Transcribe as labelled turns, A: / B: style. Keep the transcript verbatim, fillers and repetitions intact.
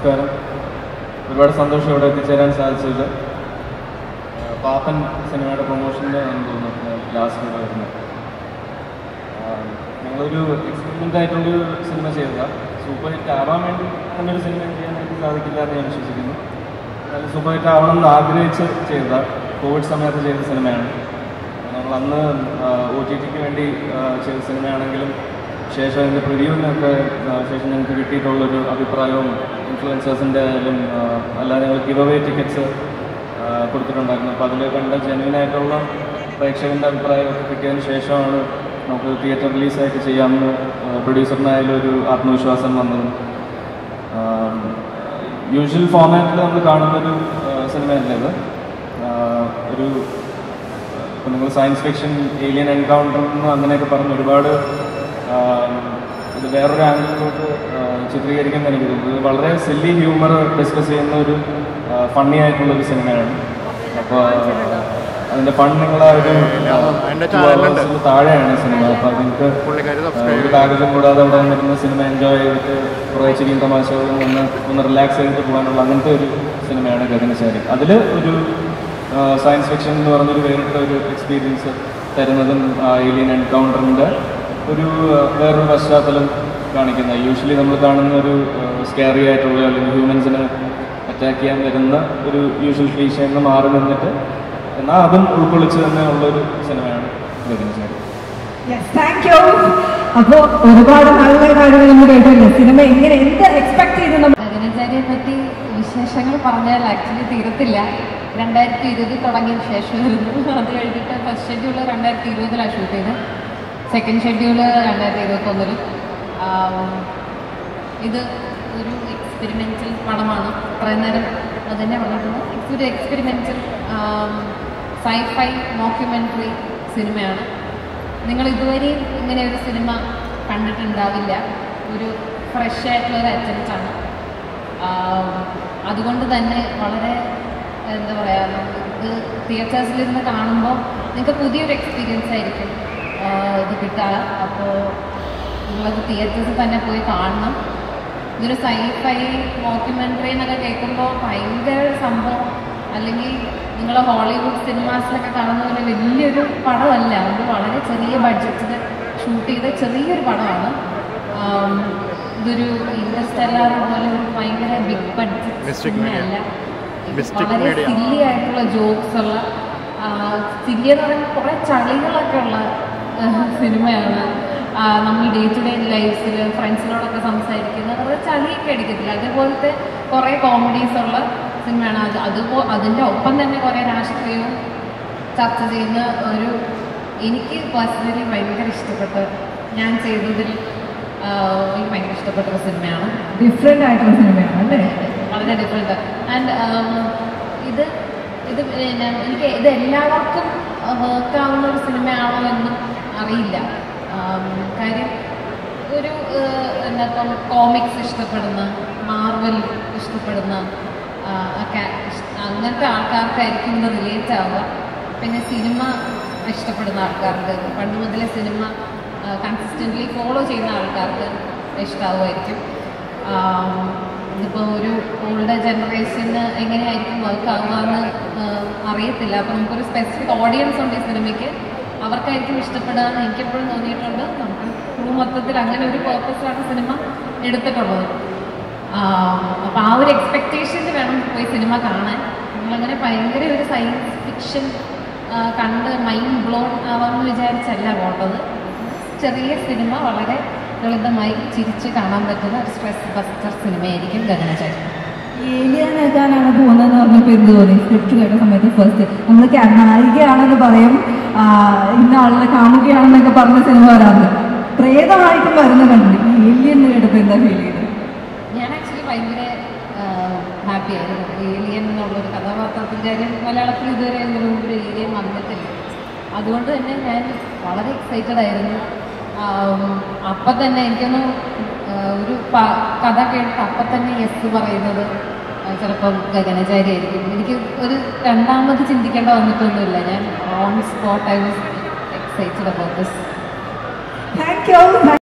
A: നമസ്കാരം. ഒരുപാട് സന്തോഷം ഇവിടെ എത്തിച്ചേരാൻ സാധിച്ചത്. പാപ്പൻ സിനിമയുടെ പ്രൊമോഷൻ്റെ ആണെന്ന് തോന്നുന്നു ലാസ്റ്റ് ഇവിടെ വരുന്നത്. ഞങ്ങളൊരു എക്സ്പെരിമെൻ്റ് ആയിട്ടുള്ളൊരു സിനിമ ചെയ്തതാണ്. സൂപ്പർ ഹിറ്റ് ആവാൻ വേണ്ടി അങ്ങനെ ഒരു സിനിമ ചെയ്യാൻ വേണ്ടി സാധിക്കില്ല എന്ന് ഞാൻ വിശ്വസിക്കുന്നു. നല്ല സൂപ്പർ ഹിറ്റ് ആവണം എന്ന് ആഗ്രഹിച്ച് ചെയ്തതാണ്. കോവിഡ് സമയത്ത് ചെയ്ത സിനിമയാണ്. ഞങ്ങൾ അന്ന് ഒ ടി ടിക്ക് വേണ്ടി ചെയ്ത സിനിമയാണെങ്കിലും ശേഷം അതിൻ്റെ പ്രിവ്യൂവിനൊക്കെ ശേഷം ഞങ്ങൾക്ക് കിട്ടിയിട്ടുള്ളൊരു അഭിപ്രായവും ഇൻഫ്ലുവൻസേഴ്സിൻ്റെ ആയാലും അല്ലാതെ ഞങ്ങൾ ഗിവ് അവേ ടിക്കറ്റ്സ് കൊടുത്തിട്ടുണ്ടായിരുന്നു. അപ്പോൾ അതിൽ കണ്ട ജെന്യുവനായിട്ടുള്ള പ്രേക്ഷകൻ്റെ അഭിപ്രായമൊക്കെ കിട്ടിയതിന് ശേഷമാണ് നമുക്ക് തിയേറ്റർ റിലീസായിട്ട് ചെയ്യാമെന്ന് പ്രൊഡ്യൂസറിനായാലും ഒരു ആത്മവിശ്വാസം വന്നത്. യൂഷ്വൽ ഫോമാറ്റിൽ നമ്മൾ കാണുന്നൊരു സിനിമയല്ല ഇത്. ഒരു ഇപ്പോൾ നിങ്ങൾ സയൻസ് ഫിക്ഷൻ, ഏലിയൻ എൻകൗണ്ടർ എന്ന് അങ്ങനെയൊക്കെ പറഞ്ഞ് ഒരുപാട് ഇത് വേറൊരു ആംഗിളിലോട്ട് ചിത്രീകരിക്കാൻ എനിക്ക് തോന്നുന്നത്. ഇത് വളരെ സില്ലി ഹ്യൂമർ ഡിസ്കസ് ചെയ്യുന്ന ഒരു ഫണ്ണി ആയിട്ടുള്ളൊരു സിനിമയാണ്. അപ്പോൾ അതിൻ്റെ ഫൺ നിങ്ങളെ ഒരു താഴെയാണ് സിനിമ. അപ്പോൾ നിങ്ങൾക്ക് ഒരു കാര്യം കൂടാതെ അവിടെ വന്നിരുന്ന സിനിമ എൻജോയ് ചെയ്തിട്ട് കുറേ ചിരിയും തമാശകളും ഒന്ന് ഒന്ന് റിലാക്സ് ചെയ്തിട്ട് പോകാനുള്ള അങ്ങനത്തെ ഒരു സിനിമയാണ് ഗഗനചാരി. അതിൽ ഒരു സയൻസ് ഫിക്ഷൻ എന്ന് പറഞ്ഞൊരു വേറിട്ട ഒരു എക്സ്പീരിയൻസ് തരുന്നതും ഏലിയൻ എൻകൗണ്ടറിൻ്റെ ഒരു വേറൊരു പശ്ചാത്തലം കാണിക്കുന്ന, യൂഷ്വലി നമ്മൾ കാണുന്ന ഒരു സ്കാറി ആയിട്ടുള്ള അല്ലെങ്കിൽ ഹ്യൂമൻസിനെ അറ്റാക്ക് ചെയ്യാൻ വരുന്ന ഒരു യൂഷ്വൽ ക്ലീഷയിൽ നിന്ന് മാറി നിന്നിട്ട് എന്നാൽ അതും ഉൾക്കൊള്ളിച്ച് തന്നെ ഉള്ളൊരു സിനിമയാണ് ഗഗനചാരി.
B: അപ്പോൾ ഒരുപാട് നല്ല കാര്യങ്ങൾ നമ്മൾ കേട്ടല്ലോ. സിനിമ എങ്ങനെ എന്ത് എക്സ്പെക്ട് ചെയ്തു?
C: ഗഗനചാരിയെ പറ്റി വിശേഷങ്ങൾ പറഞ്ഞാൽ ആക്ച്വലി തീരത്തില്ല. രണ്ടായിരത്തി ഇരുപതിൽ തുടങ്ങിയ ശേഷമായിരുന്നു. അത് കഴിഞ്ഞിട്ട് ഫസ്റ്റ് ഷെഡ്യൂൾ രണ്ടായിരത്തി ഇരുപതിലാണ് ഷൂട്ട് ചെയ്തത്. സെക്കൻഡ് ഷെഡ്യൂള് രണ്ടായിരത്തി ഇരുപത്തൊന്നിലും. ഇത് ഒരു എക്സ്പെരിമെൻ്റൽ പടമാണ്. അത്രയും നേരം അത് തന്നെ പറഞ്ഞിട്ടുണ്ട്. ഒരു എക്സ്പെരിമെൻ്റൽ സൈഫൈ മോക്യുമെൻ്ററി സിനിമയാണ്. നിങ്ങൾ ഇതുവരെയും ഇങ്ങനെ ഒരു സിനിമ കണ്ടിട്ടുണ്ടാവില്ല. ഒരു ഫ്രഷ് ആയിട്ടുള്ളൊരു അറ്റംപ്റ്റാണ്. അതുകൊണ്ട് തന്നെ വളരെ എന്താ പറയുക, ഇത് തിയേറ്റേഴ്സിലിരുന്ന് കാണുമ്പോൾ നിങ്ങൾക്ക് പുതിയൊരു എക്സ്പീരിയൻസ് ആയിരിക്കും ഇത് കിട്ടുക. അപ്പോൾ നിങ്ങളത് തിയേറ്റേഴ്സിൽ തന്നെ പോയി കാണണം. ഇതൊരു സൈഫൈ മോക്യുമെൻ്ററി എന്നൊക്കെ കേൾക്കുമ്പോൾ ഭയങ്കര സംഭവം, അല്ലെങ്കിൽ നിങ്ങൾ ഹോളിവുഡ് സിനിമാസിലൊക്കെ കാണുന്ന പോലെ വലിയൊരു പടമല്ല. അത് വളരെ ചെറിയ ബഡ്ജറ്റിൽ ഷൂട്ട് ചെയ്ത ചെറിയൊരു പടമാണ്. ഇതൊരു ഇൻഡർസ്റ്റെല്ലാർ പോലെ ഒരു ഭയങ്കര ബിഗ് ബഡ്ജറ്റ് സിനിമയല്ല. വളരെ സില്ലി ആയിട്ടുള്ള ജോക്സ് ഉള്ള, സില്ലി എന്ന് പറയുമ്പോൾ കുറേ ചളികളൊക്കെ ഉള്ള സിനിമയാണ്. നമ്മൾ ഡേ ടു ഡേ ലൈഫിൽ ഫ്രണ്ട്സിനോടൊക്കെ സംസാരിക്കുന്ന കുറേ ചളിയൊക്കെ അടിക്കത്തില്ല, അതേപോലത്തെ കുറേ കോമഡീസ് ഉള്ള സിനിമയാണ്. അത് അതുപോ അതിൻ്റെ ഒപ്പം തന്നെ കുറേ രാഷ്ട്രീയവും ചർച്ച ചെയ്യുന്ന ഒരു, എനിക്ക് പേഴ്സണലി ഭയങ്കര ഇഷ്ടപ്പെട്ട, ഞാൻ ചെയ്തതിൽ എനിക്ക് ഭയങ്കര ഇഷ്ടപ്പെട്ടൊരു സിനിമയാണ്.
B: ഡിഫറെൻ്റ് ആയിട്ടുള്ള സിനിമയാണ് അല്ലേ?
C: വളരെ ഡിഫറെൻ്റ്. ആൻഡ് ഇത് ഇത് എനിക്ക് ഇത് എല്ലാവർക്കും വർക്കാവുന്ന ഒരു സിനിമയാണോ എന്നും അറിയില്ല. കാര്യം ഒരു എന്താ കോമിക്സ് ഇഷ്ടപ്പെടുന്ന, മാർവൽ ഇഷ്ടപ്പെടുന്ന ഒക്കെ അങ്ങനത്തെ ആൾക്കാർക്കായിരിക്കും ഇത് റിലേറ്റ് ആവുക. പിന്നെ സിനിമ ഇഷ്ടപ്പെടുന്ന ആൾക്കാർക്ക്, പണ്ട് മുതലേ സിനിമ കൺസിസ്റ്റൻ്റ്ലി ഫോളോ ചെയ്യുന്ന ആൾക്കാർക്ക് ഇഷ്ടമാവുമായിരിക്കും. ഇതിപ്പോൾ ഒരു ഓൾഡ് ജനറേഷന് എങ്ങനെയായിരിക്കും വർക്ക് ആവുകയെന്ന് അറിയത്തില്ല. അപ്പോൾ നമുക്കൊരു സ്പെസിഫിക് ഓഡിയൻസ് ഉണ്ട് ഈ സിനിമയ്ക്ക്, അവർക്കായിരിക്കും ഇഷ്ടപ്പെടുക എന്ന് എനിക്കെപ്പോഴും തോന്നിയിട്ടുണ്ട്. നമുക്ക് മൊത്തത്തിൽ അങ്ങനെ ഒരു പേർപ്പസിലാണ് സിനിമ എടുത്തിട്ടുള്ളത്. അപ്പോൾ ആ ഒരു എക്സ്പെക്റ്റേഷനിൽ വേണം പോയി സിനിമ കാണാൻ. നമ്മളങ്ങനെ ഭയങ്കര ഒരു സയൻസ് ഫിക്ഷൻ കണ്ട് മൈൻഡ് ബ്ലോൺ ആവാമെന്ന് വിചാരിച്ചല്ല പോട്ടത്. ചെറിയ സിനിമ വളരെ ലളിതമായി ചിരിച്ച് കാണാൻ പറ്റുന്ന ഒരു സ്ട്രെസ് ബസ്റ്റർ സിനിമയായിരിക്കും ഗഗനചാരി.
B: ഏലിയൻ ആകാനാണ് പോകുന്നതെന്ന് പറഞ്ഞപ്പോൾ എന്ത് തോന്നി? സ്ക്രിപ്റ്റ് കേട്ട സമയത്ത് ഫസ്റ്റ് നമ്മൾ നായികയാണെന്ന് പറയും, ഇന്ന ആളിനെ കാണുകയാണെന്നൊക്കെ പറഞ്ഞ സിനിമ വരാറ് പ്രേതമായിട്ടും വരുന്ന കണ്ടില്ല. ഏലിയൻ കേട്ടപ്പോൾ എന്താ ഫീൽ ചെയ്തത്?
C: ഞാൻ ആക്ച്വലി ഭയങ്കര ഹാപ്പി ആയിരുന്നു. ഏലിയൻ എന്നുള്ളൊരു കഥാപാത്രത്തിൻ്റെ കാര്യം മലയാളത്തിൽ ഇതുവരെ ഇതിനു മുമ്പ് ഒരു ഏലിയൻ വന്നിട്ടില്ല. അതുകൊണ്ട് തന്നെ ഞാൻ വളരെ എക്സൈറ്റഡ് ആയിരുന്നു. അപ്പം തന്നെ എനിക്കൊന്ന് ഒരു കഥ കേട്ട് അപ്പം തന്നെ യെസ് പറയുന്നത് ചിലപ്പം ഗഗനചാരി ആയിരിക്കും. എനിക്ക് ഒരു രണ്ടാമത് ചിന്തിക്കേണ്ട വന്നിട്ടൊന്നുമില്ല. ഞാൻ on spot I was excited about this.